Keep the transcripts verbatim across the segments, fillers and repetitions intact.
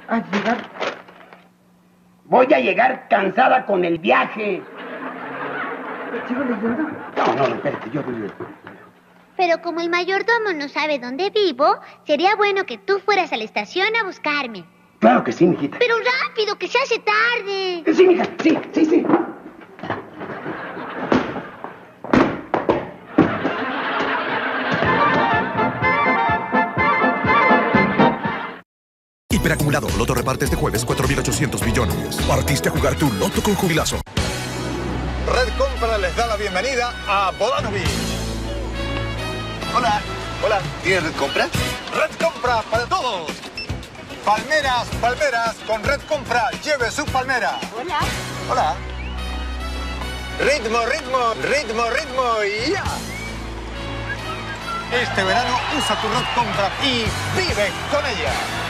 ¿A llegar? Voy a llegar cansada con el viaje. No, no, espérate, yo voy. Pero como el mayordomo no sabe dónde vivo, sería bueno que tú fueras a la estación a buscarme. Claro que sí, mijita. Pero rápido, que se hace tarde. Sí, mija, sí, sí, sí. Hiperacumulado. Loto reparte este jueves cuatro mil ochocientos millones. Partiste a jugar tu Loto con jubilazo. Red Compra les da la bienvenida a Bodanovich. Hola. Hola. ¿Tienes Red Compra? Red Compra para todos. Palmeras, palmeras, con Red Compra. Lleve su palmera. Hola. Hola. Ritmo, ritmo, ritmo, ritmo y ya. Este verano usa tu Red Compra y vive con ella.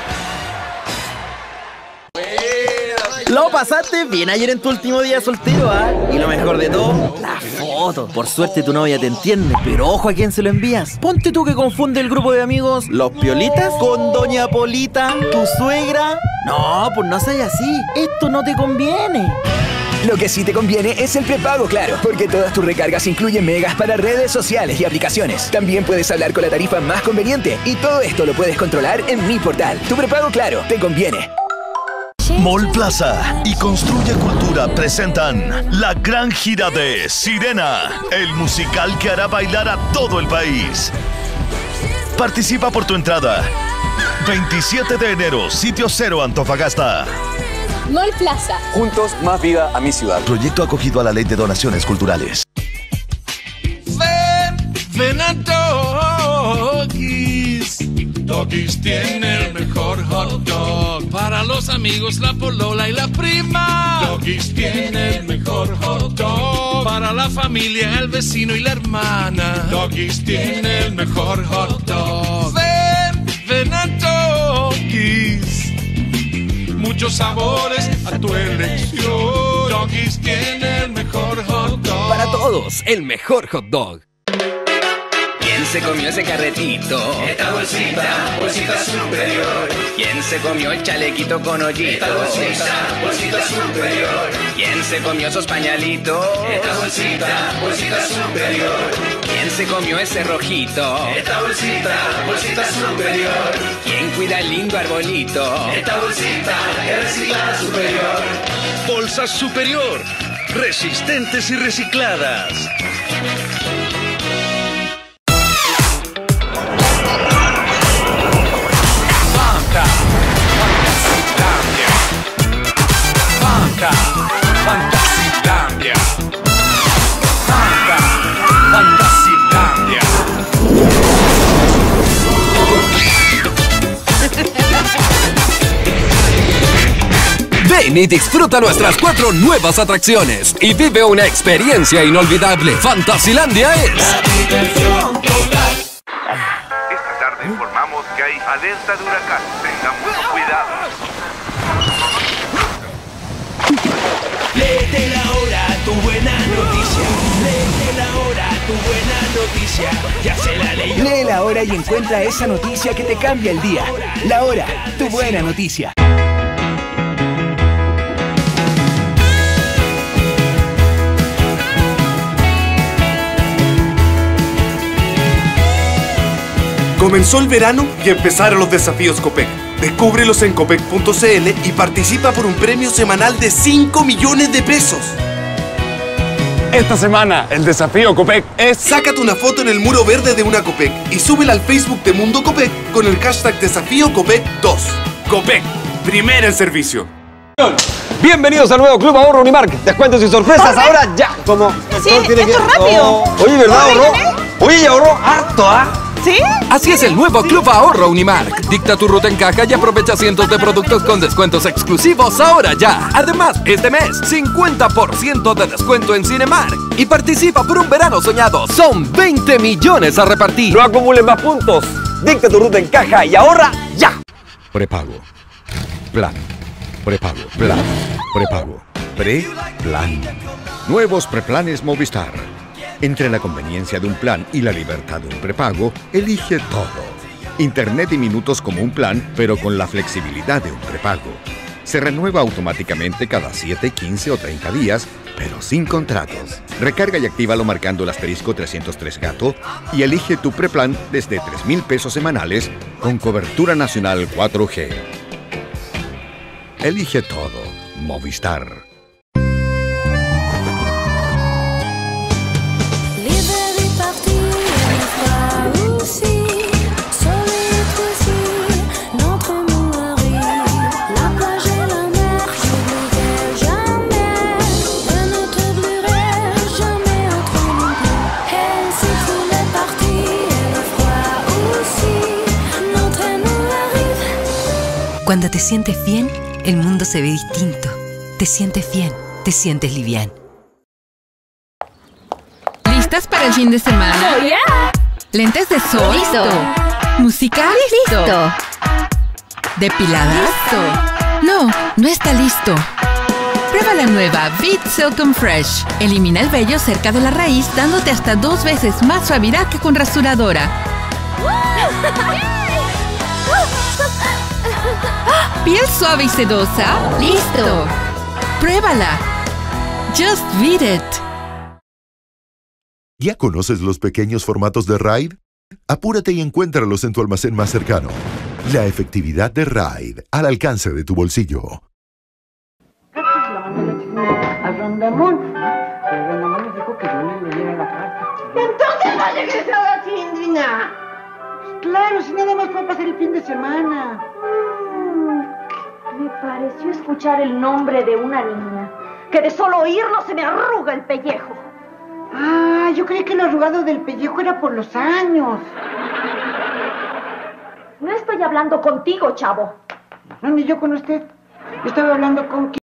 Lo pasaste bien ayer en tu último día soltero, ¿ah? Y lo mejor de todo, la foto. Por suerte tu novia te entiende, pero ojo a quién se lo envías. Ponte tú que confunde el grupo de amigos Los Piolitas con Doña Polita, tu suegra. No, pues no seas así. Esto no te conviene. Lo que sí te conviene es el prepago Claro, porque todas tus recargas incluyen megas para redes sociales y aplicaciones. También puedes hablar con la tarifa más conveniente y todo esto lo puedes controlar en Mi Portal. Tu prepago Claro te conviene. Mall Plaza y Construye Cultura presentan la gran gira de Sirena, el musical que hará bailar a todo el país. Participa por tu entrada. veintisiete de enero, Sitio Cero, Antofagasta. Mall Plaza. Juntos, más vida a mi ciudad. Proyecto acogido a la Ley de Donaciones Culturales. Ven, ven a Doggies. Doggies tiene el mejor hot dog. Para los amigos, la polola y la prima. Doggies tiene el mejor hot dog. Para la familia, el vecino y la hermana. Doggies tiene el mejor hot dog. Ven, ven a Doggies. Muchos sabores a tu elección. Doggies tiene el mejor hot dog. Para todos, el mejor hot dog. ¿Quién se comió ese carretito? Esta bolsita, bolsita superior. ¿Quién se comió el chalequito con hoyitos? Esta bolsita, bolsita superior. ¿Quién se comió esos pañalitos? Esta bolsita, bolsita superior. ¿Quién se comió ese rojito? Esta bolsita, bolsita superior. ¿Quién cuida el lindo arbolito? Esta bolsita es reciclada superior. Bolsas Superior, resistentes y recicladas. Fanta, Fantasilandia. Fanta, Fantasilandia. Ven y disfruta nuestras cuatro nuevas atracciones y vive una experiencia inolvidable. Fantasilandia es la diversión total. Esta tarde informamos que hay alerta de huracán. Tengan mucho cuidado. Léete la hora, tu buena noticia. Léete la hora, tu buena noticia. Ya se la leyó. Lee la hora y encuentra esa noticia que te cambia el día. La hora, tu buena noticia. Comenzó el verano y empezaron los desafíos Copec. Descúbrelos en copec punto cl y participa por un premio semanal de cinco millones de pesos. Esta semana, el desafío Copec es... Sácate una foto en el muro verde de una Copec y súbela al Facebook de Mundo Copec con el hashtag Desafío Copec dos. Copec, primera en servicio. Bienvenidos al nuevo Club Ahorro Unimark. Descuentos y sorpresas ¿Corre? ahora ya. Como sí, esto es rápido. Oh. Oye, ¿verdad? Ahorró. Oye, ya ahorró harto, ¿ah? ¿eh? ¿Sí? Así es el nuevo Club Ahorro Unimark. Dicta tu ruta en caja y aprovecha cientos de productos con descuentos exclusivos ahora ya. Además, este mes, cincuenta por ciento de descuento en Cinemark. Y participa por un verano soñado. Son veinte millones a repartir. No acumules más puntos. Dicta tu ruta en caja y ahorra ya. Prepago. Plan. Prepago. Plan. Prepago. Pre-plan. Nuevos preplanes Movistar. Entre la conveniencia de un plan y la libertad de un prepago, elige todo. Internet y minutos como un plan, pero con la flexibilidad de un prepago. Se renueva automáticamente cada siete, quince o treinta días, pero sin contratos. Recarga y actívalo marcando el asterisco trescientos tres gato y elige tu preplan desde tres mil pesos semanales con cobertura nacional cuatro G. Elige todo. Movistar. Cuando te sientes bien, el mundo se ve distinto. Te sientes bien, te sientes liviano. ¿Listas para el fin de semana? Oh, yeah. ¿Lentes de sol? Listo. ¿Música? Listo. ¿Depilada? Listo. No, no está listo. Prueba la nueva Beat Silk Fresh. Elimina el vello cerca de la raíz, dándote hasta dos veces más suavidad que con rasuradora. ¿Piel suave y sedosa? ¡Listo! ¡Pruébala! Just beat it. ¿Ya conoces los pequeños formatos de Ride? Apúrate y encuéntralos en tu almacén más cercano. La efectividad de Ride al alcance de tu bolsillo. A Rondamón. Pero Rondamón nos dijo que yo le leyera la carta. ¡Entonces no regresado a Sindrina! Claro, si nada más fue a pasar el fin de semana. Me pareció escuchar el nombre de una niña, que de solo oírlo se me arruga el pellejo. Ah, yo creí que el arrugado del pellejo era por los años. No estoy hablando contigo, chavo. No, ni yo con usted. Yo estaba hablando con...